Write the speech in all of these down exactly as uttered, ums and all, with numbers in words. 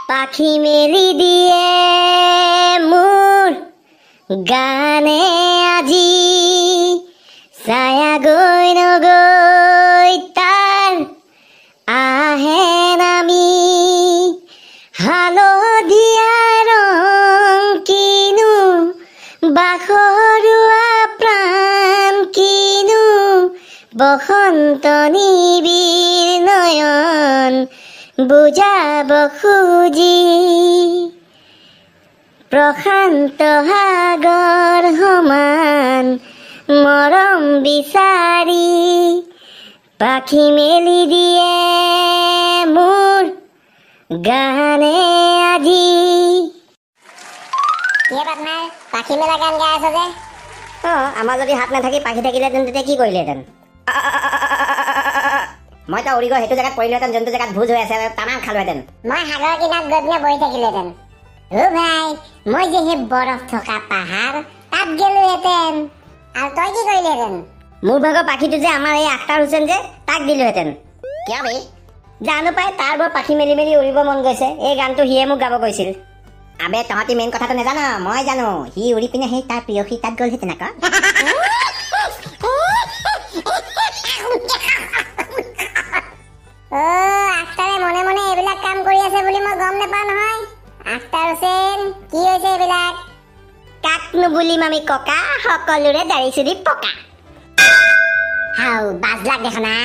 পাখি মেলি দিয়ে মোৰ গানে আজি ছায়া গৈ নগৈ তাৰ আহে নামি হালধীয়া ৰং কিনো বাখৰুৱা প্ৰাণ কিনো বসন্ত নিবিৰ নয়ন বুজাব খুজি প্ৰশান্ত সাগৰ সমান মৰম বিচাৰি পাখি মেলি দিয়ে মোৰ গানে আজি। কিয় পাটনাৰ পাখি মেলা গান গাই আছ যে? অঁ আমাৰ যদি হাত নাথাকি পাখি থাকিলেহেঁতেন তেতিয়া কি কৰিলেহেঁতেন? মই তো উৰি গৈ সেইটো জেগাত পৰিলোহেঁতেন যোনটো জেগাত ভোজ হৈ আছে তামাম খালোহেঁতেন। মই সাগৰ কিনাৰত গৈ পিনে বহি থাকিলোহেঁতেন। অ ভাই মই যে সেই বৰফ থকা পাহাৰ তাত গেলোহেঁতেন। আৰু তই কি কৰিলেহেঁতেন? মোৰ ভাগৰ পাখিটো যে আমাৰ এই আখতাৰ হুছেইন যে তাক দিলোহেঁতেন। কিয় বে? জানো পাই তাৰ বৰ পাখি মেলি মেলি উৰিব মন গৈছে। এই গানটো সিয়ে মোক গাব কৈছিল। আবে তহঁতি মেইন কথাটো নাজানো, মই জানো। সি উৰি পিনে সেই তাৰ প্ৰিয়সী তাত গ'লহেঁতেন আকৌ। অ' আখতাৰে মনে মনে এইবিলাক কাম কৰি আছে বুলি মই গম নাপাওঁ নহয়। আখতাৰ হুছেইন কি হৈছে এইবিলাক? কাক নুবুলিম আমি ককা, সকলোৰে দাড়ি চুলি পকা। হাও বাজলাক দেখা না।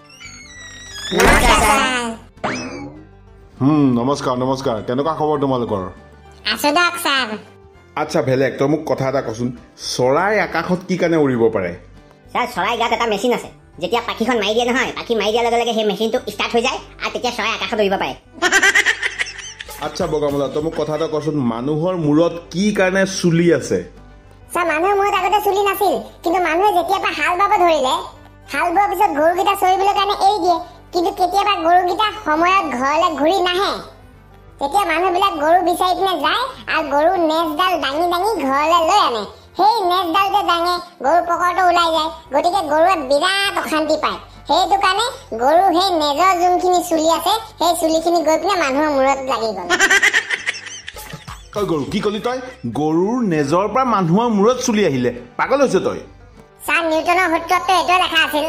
হুম নমস্কাৰ নমস্কাৰ কেনেকুৱা খবৰ তোমালোকৰ? আছো দিয়ক ছাৰ। আচ্ছা ভেলেক তই মোক কথা এটা কচোন, চৰাই আকাশত কি কাৰণে উৰিব পাৰে? ছাৰ চৰাই গাত এটা মেচিন আছে, যেতিয়া পাখিখন মাৰি দিয়ে নহয়, পাখি মাৰি দিয়াৰ লগে লগে সেই মেচিনটো ষ্টাৰ্ট হৈ যায় আৰু তেতিয়া চৰাই আকাশত উৰিব পাৰে। আচ্ছা বগামলা তই মোক কথা এটা কচোন, মানুহৰ মূৰত কি কাৰণে চুলি আছে? ছাৰ মানুহৰ মূৰত আগতে চুলি নাছিল, কিন্তু মানুহে যেতিয়াৰ পৰা হাল বাব ধৰিলে, হাল বোৱাৰ পিছত গৰুকেইটা চৰিবলৈ কাৰণে এৰি দিয়ে। কিন্তু কেতিয়াবা গৰুকেইটা সময়ত ঘৰলৈ ঘূৰি নাহে, তেতিয়া মানুহবিলাক গৰু বিচাৰি পিনে যায় আৰু গৰুৰ নেজডাল দাঙি দাঙি ঘৰলৈ লৈ আনে। সেই নেজডাল যে দাঙে গৰুৰ পকৰটো ওলাই যায়, গতিকে গৰুৱে বিৰাট অশান্তি পায়। সেইটো কাৰণে গৰু সেই নেজৰ যোনখিনি চুলি আছে সেই চুলিখিনি গৈ পিনে মানুহৰ মূৰত লাগি গ'ল। তই গৰু কি কলি? তই গৰুৰ নেজৰ পৰা মানুহৰ মূৰত চুলি আহিলে? পাগল হৈছে তই? ছাৰ নিউটনৰ সূত্ৰতটো এইটোৱে লেখা আছিল।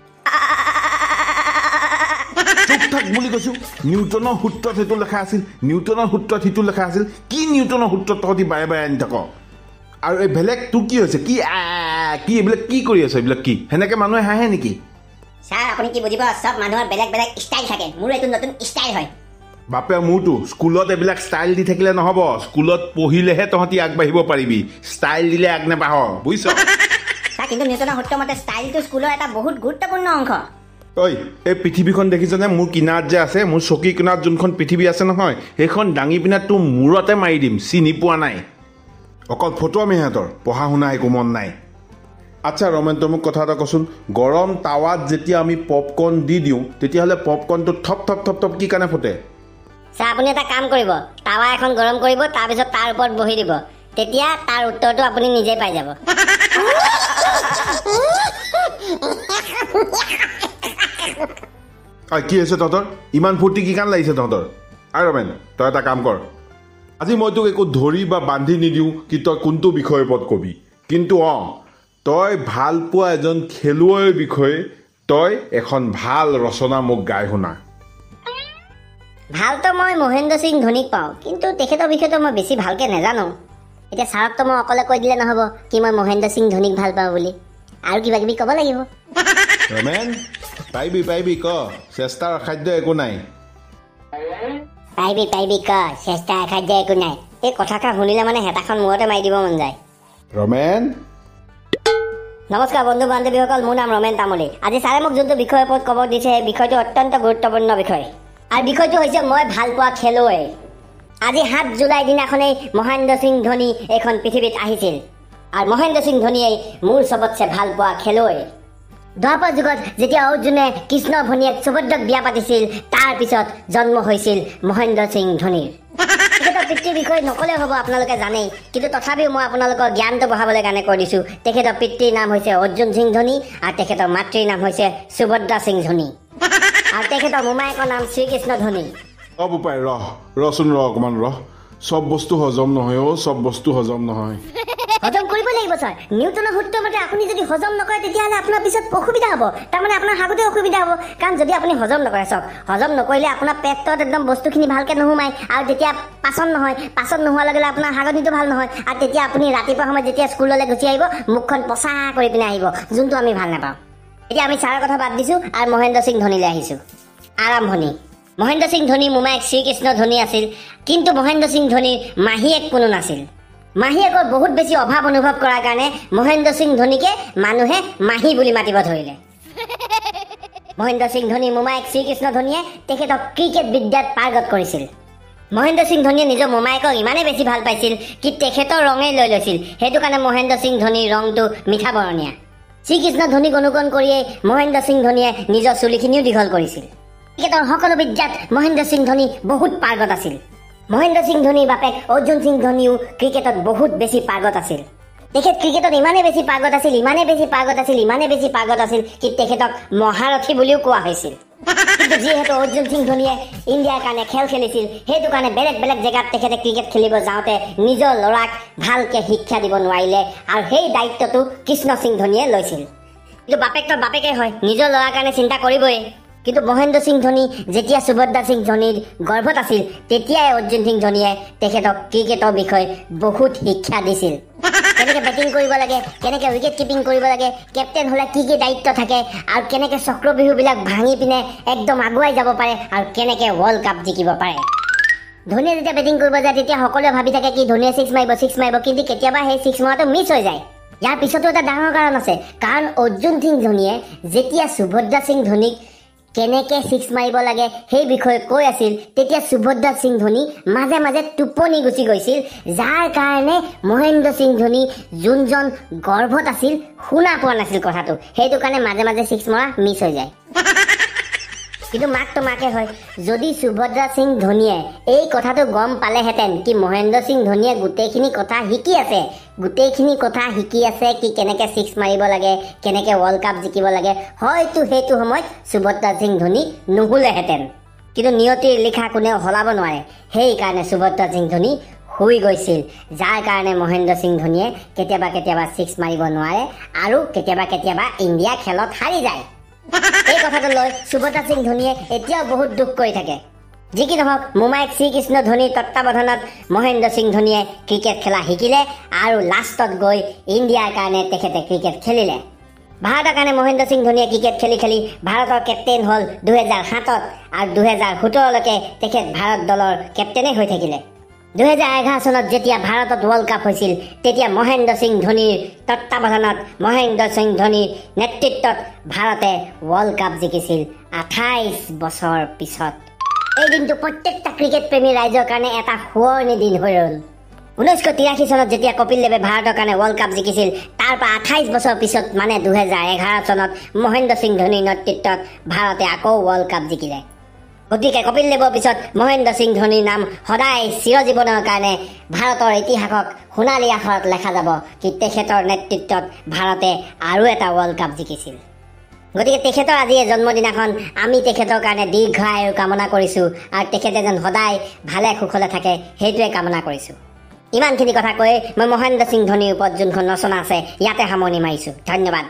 চুপ থাক বুলি কৈছো। নিউটনৰ সূত্ৰত সেইটো লেখা আছিল, নিউটনৰ সূত্ৰত সেইটো লেখা আছিল। কি নিউটনৰ সূত্ৰত তহঁতি বাৰে বাৰে আনি থাক? আৰু এই বেলেগ তোৰ কি হৈছে? কি কি এইবিলাক কি কৰি আছে? এইবিলাক কি সেনেকে মানুহে হাঁহে নেকি? ছাৰ আপুনি কি বুজিব, চব মানুহৰ বেলেগ বেলেগ ষ্টাইল থাকে, মোৰ এইটো নতুন ষ্টাইল হয়। বাপে মোৰতো স্কুলত এইবিলাক ষ্টাইল দি থাকিলে নহ'ব। স্কুলত পঢ়িলেহে তহঁতি আগবাঢ়িব পাৰিবি, ষ্টাইল দিলে আগ নেবাঢ়, বুজিছ? ছাৰ কিন্তু নিউটনৰ সূত্ৰ মতে ষ্টাইলটো স্কুলৰ এটা বহুত গুৰুত্বপূৰ্ণ অংশ। ঐ এই পৃথিৱীখন দেখিছনে? মোৰ কিনাৰত যে আছে, মোৰ চকী কিনাৰত যোনখন পৃথিৱী আছে নহয়, সেইখন দাঙি পিনে তোৰ মূৰতে মাৰি দিম, চিনি পোৱা নাই? অকল ফটোৱামি সিহঁতৰ, পঢ়া শুনা একো মন নাই। আচ্ছা ৰমেন তই মোক কথা এটা কচোন, গৰম টাৱাত যেতিয়া আমি পপকৰ্ণ দি দিওঁ তেতিয়াহ'লে পপকৰ্ণটো থপ থপ থপ থপ কি কাৰণে ফুটে? ছাৰ আপুনি এটা কাম কৰিব, টাৱা এখন গৰম কৰিব, তাৰপিছত তাৰ ওপৰত বহি দিব, তেতিয়া তাৰ উত্তৰটো আপুনি নিজেই পাই যাব। কি হৈছে তহঁতৰ? ইমান ফূৰ্তি কি কাৰণে লাগিছে তহঁতৰ? আৰু ৰমেন তই এটা কাম কৰ, আজি মই তোক একো ধৰি বা বান্ধি নিদিওঁ কি তই কোনটো বিষয়ৰ ওপৰত কবি, কিন্তু অঁ তই ভাল পোৱা এজন খেলুৱৈৰ বিষয়ে তই এখন ভাল ৰচনা মোক গাই শুনা। ভালতো মই মহেন্দ্ৰ সিং ধোনীক পাওঁ, কিন্তু তেখেতৰ বিষয়েতো মই বেছি ভালকৈ নাজানো। এতিয়া ছাৰকতো মই অকলে কৈ দিলে নহ'ব কি মই মহেন্দ্ৰ সিং ধোনীক ভাল পাওঁ বুলি, আৰু কিবা কিবি ক'ব লাগিব। ৰমেন পাৰিবি পাৰিবি ক, চেষ্টাৰ অসাধ্য একো নাই। পাৰিবি পাৰিবি ক, চেষ্টা অসাধ্য একো নাই। এই কথাষাৰ শুনিলে মানে হেতাখন মূৰতে মাৰি দিব মন যায়। ৰমেন নমস্কাৰ বন্ধু বান্ধৱীসকল, মোৰ নাম ৰমেন তামুলী। আজি ছাৰে মোক যোনটো বিষয়ৰ ওপৰত ক'ব দিছে সেই বিষয়টো অত্যন্ত গুৰুত্বপূৰ্ণ বিষয়, আৰু বিষয়টো হৈছে মই ভাল পোৱা খেলুৱৈ। আজি সাত জুলাই দিনাখনেই মহেন্দ্ৰ সিং ধোনী এইখন পৃথিৱীত আহিছিল, আৰু মহেন্দ্ৰ সিং ধোনীয়ে মোৰ চবতছে ভাল পোৱা খেলুৱৈ। দ্বাপৰ যুগত যেতিয়া অৰ্জুনে কৃষ্ণ ভনীয়েক সুভদ্ৰাক বিয়া পাতিছিল, তাৰ পিছত জন্ম হৈছিল মহেন্দ্ৰ সিং ধোনীৰ। তেখেতৰ পিতৃৰ বিষয়ে নক'লেও হ'ব, আপোনালোকে জানেই, কিন্তু তথাপিও মই আপোনালোকৰ জ্ঞানটো বঢ়াবলৈ কাৰণে কৈ দিছোঁ। তেখেতৰ পিতৃৰ নাম হৈছে অৰ্জুন সিং ধোনী, আৰু তেখেতৰ মাতৃৰ নাম হৈছে সুভদ্ৰা সিং ধোনী, আৰু তেখেতৰ মোমায়েকৰ নাম শ্ৰীকৃষ্ণ ধোনী। অ বোপাই ৰহ ৰচোন ৰহ অকণমান ৰহ চব বস্তু হজম নহয় অ' চব বস্তু হজম নহয় হজম কৰিব লাগিব ছাৰ নিউটনৰ সূত্ৰ মতে আপুনি যদি হজম নকৰে তেতিয়াহ'লে আপোনাৰ পিছত অসুবিধা হ'ব তাৰমানে আপোনাৰ হাগতে অসুবিধা হ'ব কাৰণ যদি আপুনি হজম নকৰে চাওক হজম নকৰিলে আপোনাৰ পেটত একদম বস্তুখিনি ভালকৈ নোসোমায় আৰু তেতিয়া পাচন নহয় পাচন নোহোৱাৰ লগে লগে আপোনাৰ হাগনিটো ভাল নহয় আৰু তেতিয়া আপুনি ৰাতিপুৱা সময়ত যেতিয়া স্কুললৈ গুচি আহিব মুখখন পচা কৰি পিনে আহিব যোনটো আমি ভাল নাপাওঁ এতিয়া আমি ছাৰৰ কথা বাদ দিছোঁ আৰু মহেন্দ্ৰ সিং ধোনীলৈ আহিছোঁ আৰম্ভণি মহেন্দ্ৰ সিং ধোনী মোমায়েক শ্ৰীকৃষ্ণ ধোনী আছিল কিন্তু মহেন্দ্ৰ সিং ধোনীৰ মাহীয়েক কোনো নাছিল মাহীয়েকৰ বহুত বেছি অভাৱ অনুভৱ কৰাৰ কাৰণে মহেন্দ্ৰ সিং ধোনীকে মানুহে মাহী বুলি মাতিব ধৰিলে মহেন্দ্ৰ সিং ধোনী মোমায়েক শ্ৰীকৃষ্ণ ধোনীয়ে তেখেতক ক্ৰিকেট বিদ্যাত পাৰ্গত কৰিছিল মহেন্দ্ৰ সিং ধোনীয়ে নিজৰ মোমায়েকক ইমানেই বেছি ভাল পাইছিল কি তেখেতৰ ৰঙেই লৈ লৈছিল সেইটো কাৰণে মহেন্দ্ৰ সিং ধোনীৰ ৰংটো মিঠা বৰণীয়া শ্ৰীকৃষ্ণ ধোনীক অনুকৰণ কৰিয়েই মহেন্দ্ৰ সিং ধোনীয়ে নিজৰ চুলিখিনিও দীঘল কৰিছিল তেখেতৰ সকলো বিদ্যাত মহেন্দ্ৰ সিং ধোনী বহুত পাৰ্গত আছিল মহেন্দ্ৰ সিং ধোনীৰ বাপেক অৰ্জুন সিং ধোনীও ক্ৰিকেটত বহুত বেছি পাৰ্গত আছিল তেখেত ক্ৰিকেটত ইমানেই বেছি পাৰ্গত আছিল ইমানেই বেছি পাৰ্গত আছিল ইমানেই বেছি পাৰ্গত আছিল কি তেখেতক মহাৰথী বুলিও কোৱা হৈছিল কিন্তু যিহেতু অৰ্জুন সিং ধোনীয়ে ইণ্ডিয়াৰ কাৰণে খেল খেলিছিল সেইটো কাৰণে বেলেগ বেলেগ জেগাত তেখেতে ক্ৰিকেট খেলিব যাওঁতে নিজৰ ল'ৰাক ভালকৈ শিক্ষা দিব নোৱাৰিলে আৰু সেই দায়িত্বটো কৃষ্ণ সিং ধোনীয়ে লৈছিল কিন্তু বাপেকটো বাপেকেই হয় নিজৰ ল'ৰাৰ কাৰণে চিন্তা কৰিবই কিন্তু মহেন্দ্ৰ সিং ধোনী যেতিয়া সুভদ্ৰা সিং ধোনীৰ গৰ্ভত আছিল তেতিয়াই অৰ্জুন সিং ধোনীয়ে তেখেতক ক্ৰিকেটৰ বিষয়ে বহুত শিক্ষা দিছিল কেনেকৈ বেটিং কৰিব লাগে কেনেকৈ উইকেট কিপিং কৰিব লাগে কেপ্টেইন হ'লে কি কি দায়িত্ব থাকে আৰু কেনেকৈ চক্ৰবিহুবিলাক ভাঙি পিনে একদম আগুৱাই যাব পাৰে আৰু কেনেকৈ ৱৰ্ল্ড কাপ জিকিব পাৰে ধোনীয়ে যেতিয়া বেটিং কৰিব যায় তেতিয়া সকলোৱে ভাবি থাকে কি ধোনীয়ে ছিক্স মাৰিব ছিক্স মাৰিব কিন্তু কেতিয়াবা সেই ছিক্স মৰাটো মিছ হৈ যায় ইয়াৰ পিছতো এটা ডাঙৰ কাৰণ আছে কাৰণ অৰ্জুন সিং ধোনীয়ে যেতিয়া সুভদ্ৰা সিং ধোনীক কেনেকৈ ছিক্স মাৰিব লাগে সেই বিষয়ে কৈ আছিল তেতিয়া সুভদ্ৰা সিং ধোনী মাজে মাজে টোপনি গুচি গৈছিল যাৰ কাৰণে মহেন্দ্ৰ সিং ধোনী যোনজন গৰ্ভত আছিল শুনা পোৱা নাছিল কথাটো সেইটো কাৰণে মাজে মাজে ছিক্স মৰা মিছ হৈ যায় কিন্তু মাকটো মাকে হয় যদি সুভদ্ৰা সিং ধোনীয়ে এই কথাটো গম পালেহেঁতেন কি মহেন্দ্ৰ সিং ধোনীয়ে গোটেইখিনি কথা শিকি আছে গোটেইখিনি কথা শিকি আছে কি কেনেকৈ ছিক্স মাৰিব লাগে কেনেকৈ ৱৰ্ল্ড কাপ জিকিব লাগে হয়তো সেইটো সময়ত সুভদ্ৰা সিং ধোনী নুশুলেহেঁতেন কিন্তু নিয়তিৰ লিখা কোনেও সলাব নোৱাৰে সেইকাৰণে সুভদ্ৰা সিং ধোনী শুই গৈছিল যাৰ কাৰণে মহেন্দ্ৰ সিং ধোনীয়ে কেতিয়াবা কেতিয়াবা ছিক্স মাৰিব নোৱাৰে আৰু কেতিয়াবা কেতিয়াবা ইণ্ডিয়া খেলত হাৰি যায় এই কথাটো লৈ সুভদ্ৰা সিং ধোনীয়ে এতিয়াও বহুত দুখ কৰি থাকে যি কি নহওক মোমায়েক শ্ৰীকৃষ্ণ ধোনীৰ তত্বাৱধানত মহেন্দ্ৰ সিং ধোনীয়ে ক্ৰিকেট খেলা শিকিলে আৰু লাষ্টত গৈ ইণ্ডিয়াৰ কাৰণে তেখেতে ক্ৰিকেট খেলিলে ভাৰতৰ কাৰণে মহেন্দ্ৰ সিং ধোনীয়ে ক্ৰিকেট খেলি খেলি ভাৰতৰ কেপ্টেইন হ'ল দুহেজাৰ সাতত আৰু দুহেজাৰ সোতৰলৈকে তেখেত ভাৰত দলৰ কেপ্টেইনেই হৈ থাকিলে দুহেজাৰ এঘাৰ চনত যেতিয়া ভাৰতত ৱৰ্ল্ড কাপ হৈছিল তেতিয়া মহেন্দ্ৰ সিং ধোনীৰ তত্বাৱধানত মহেন্দ্ৰ সিং ধোনীৰ নেতৃত্বত ভাৰতে ৱৰ্ল্ড কাপ জিকিছিল আঠাইছ বছৰ পিছত এই দিনটো প্ৰত্যেকটা ক্ৰিকেট প্ৰেমী ৰাইজৰ কাৰণে এটা শুৱনি দিন হৈ ৰ'ল ঊনৈছশ তিৰাশী চনত যেতিয়া কপিল দেৱে ভাৰতৰ কাৰণে ৱৰ্ল্ড কাপ জিকিছিল তাৰ পৰা আঠাইছ বছৰ পিছত মানে দুহেজাৰ এঘাৰ চনত মহেন্দ্ৰ সিং ধোনীৰ নেতৃত্বত ভাৰতে আকৌ ৱৰ্ল্ড কাপ জিকিলে গতিকে কপিল দেৱৰ পিছত মহেন্দ্ৰ সিং ধোনীৰ নাম সদায় চিৰজীৱনৰ কাৰণে ভাৰতৰ ইতিহাসক সোণালী আখৰত লেখা যাব কি তেখেতৰ নেতৃত্বত ভাৰতে আৰু এটা ৱৰ্ল্ড কাপ জিকিছিল গতিকে তেখেতৰ আজি এই জন্মদিনাখন আমি তেখেতৰ কাৰণে দীৰ্ঘ আয়ুৰ কামনা কৰিছোঁ আৰু তেখেতে যেন সদায় ভালে কুশলে থাকে সেইটোৱে কামনা কৰিছোঁ ইমানখিনি কথা কৈ মই মহেন্দ্ৰ সিং ধোনীৰ ওপৰত যোনখন ৰচনা আছে ইয়াতে সামৰণি মাৰিছোঁ ধন্যবাদ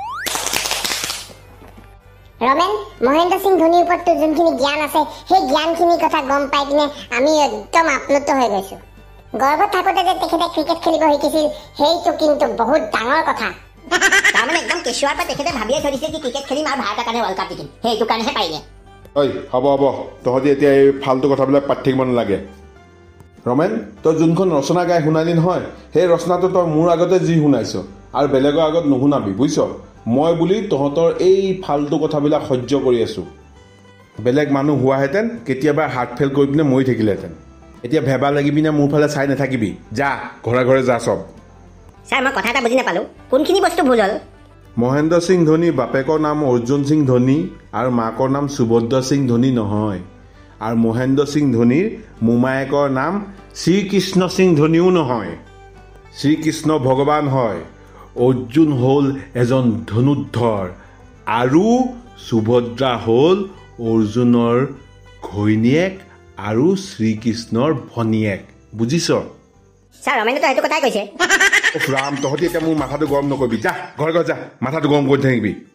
ৰমেন মহেন্দ্ৰ সিং ধোনীৰ ওপৰত যোনখিনি জ্ঞান আছে সেই জ্ঞানখিনিৰ কথা গম পাই কিনে আমি একদম আপ্লুত হৈ গৈছোঁ গৰ্ভত থাকোঁতে যে তেখেতে ক্ৰিকেট খেলিব শিকিছিল সেইটো কিন্তু বহুত ডাঙৰ কথা তাৰমানে একদম কেঁচুৱাৰ পৰা তেখেতে ভাবিয়ে থৈ দিছিল কি ক্ৰিকেট খেলিম আৰু ভাৰতৰ কাৰণে ৱৰ্ল্ড কাপ জিকিম সেইটো কাৰণেহে পাৰিলে ঐ হ'ব হ'ব তহঁতি এতিয়া এই ফাল্টু কথাবিলাক পাতি থাকিব নালাগে ৰমেন তই যোনখন ৰচনা গাই শুনালি নহয় সেই ৰচনাটো তই মোৰ আগতে যি শুনাইছ আৰু বেলেগৰ আগত নুশুনাবি বুজিছ মই বুলি তহঁতৰ এই ফাল্টু কথাবিলাক সহ্য কৰি আছোঁ বেলেগ মানুহ হোৱাহেঁতেন কেতিয়াবা হাৰ্ট ফেইল কৰি পিনে মৰি থাকিলেহেঁতেন এতিয়া ভেবা লাগি পিনে মোৰ ফালে চাই নাথাকিবি যা ঘৰে ঘৰে যা চব ছাৰ মই কথা এটা বুজি নাপালোঁ কোনখিনি বস্তু ভুল হ'ল মহেন্দ্ৰ সিং ধোনী বাপেকৰ নাম অৰ্জুন সিং ধোনী আৰু মাকৰ নাম সুভদ্ৰা সিং ধোনী নহয় আৰু মহেন্দ্ৰ সিং ধোনীৰ মোমায়েকৰ নাম শ্ৰীকৃষ্ণ সিং ধোনীও নহয় শ্ৰীকৃষ্ণ ভগৱান হয় অৰ্জুন হ'ল এজন ধনুৰ্ধৰ আৰু সুভদ্ৰা হ'ল অৰ্জুনৰ ঘৈণীয়েক আৰু শ্ৰীকৃষ্ণৰ ভনীয়েক বুজিছ ছাৰ ৰমেনেতো সেইটো কথাই কৈছে উফ ৰাম তহঁতি এতিয়া মোৰ মাথাটো গৰম নকৰিবি যা ঘৰ ঘৰ যা মাথাটো গৰম কৰি থাকিবি